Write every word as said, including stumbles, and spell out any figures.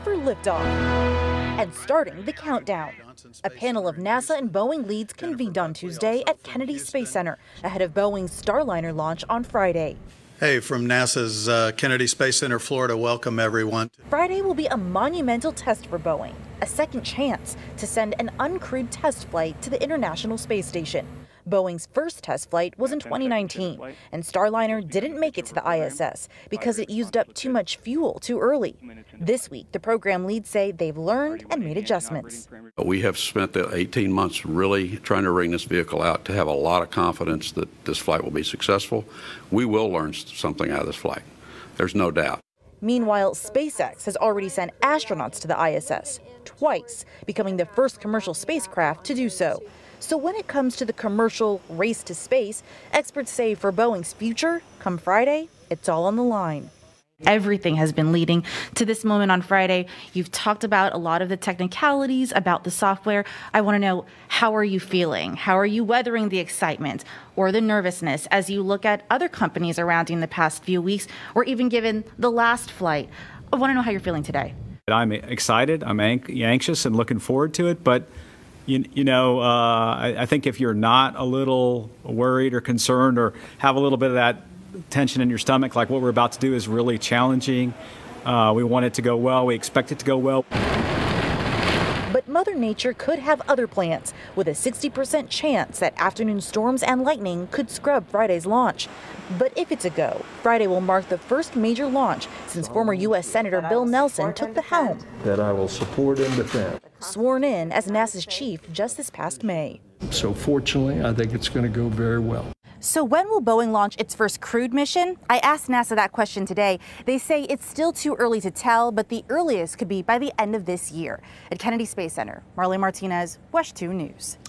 for liftoff and starting the countdown. A panel of NASA and Boeing leads convened on Tuesday at Kennedy Space Center ahead of Boeing's Starliner launch on Friday. Hey, from NASA's uh, Kennedy Space Center, Florida, welcome everyone. Friday will be a monumental test for Boeing, a second chance to send an uncrewed test flight to the International Space Station. Boeing's first test flight was in twenty nineteen, and Starliner didn't make it to the I S S because it used up too much fuel too early. This week, the program leads say they've learned and made adjustments. We have spent the eighteen months really trying to wring this vehicle out to have a lot of confidence that this flight will be successful. We will learn something out of this flight. There's no doubt. Meanwhile, SpaceX has already sent astronauts to the I S S, twice, becoming the first commercial spacecraft to do so. So when it comes to the commercial race to space, experts say for Boeing's future, come Friday, it's all on the line. Everything has been leading to this moment on Friday. You've talked about a lot of the technicalities about the software. I want to know, how are you feeling? How are you weathering the excitement or the nervousness as you look at other companies around you in the past few weeks, or even given the last flight? I want to know how you're feeling today. I'm excited. I'm anxious and looking forward to it. But, you, you know, uh, I, I think if you're not a little worried or concerned or have a little bit of that tension in your stomach, like what we're about to do is really challenging. Uh, we want it to go well. We expect it to go well. But Mother Nature could have other plans, with a sixty percent chance that afternoon storms and lightning could scrub Friday's launch. But if it's a go, Friday will mark the first major launch since former U S Senator Bill Nelson took the helm. That I will support and defend. Sworn in as NASA's chief just this past May. So fortunately, I think it's going to go very well. So when will Boeing launch its first crewed mission? I asked NASA that question today. They say it's still too early to tell, but the earliest could be by the end of this year. At Kennedy Space Center, Marlene Martinez, WESH two News.